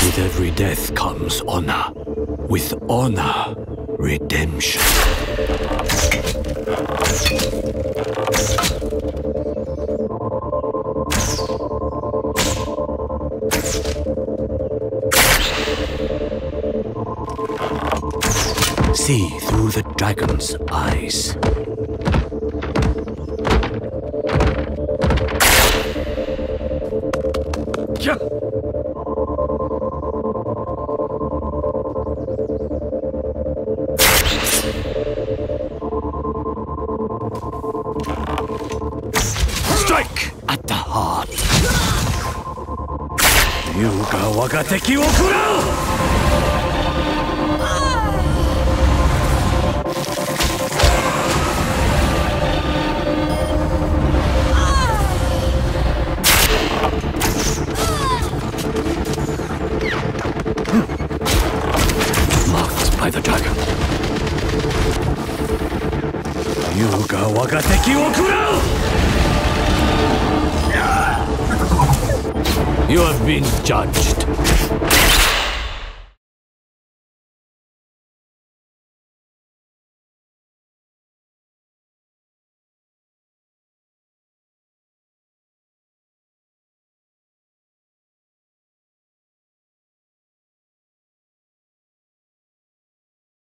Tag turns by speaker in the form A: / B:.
A: With every death comes honor. With honor, redemption. See through the dragon's eyes. Strike at the heart. Yuga waga teki wo kurau! By the dragon. Yuga waga teki wo kurau! You have been judged.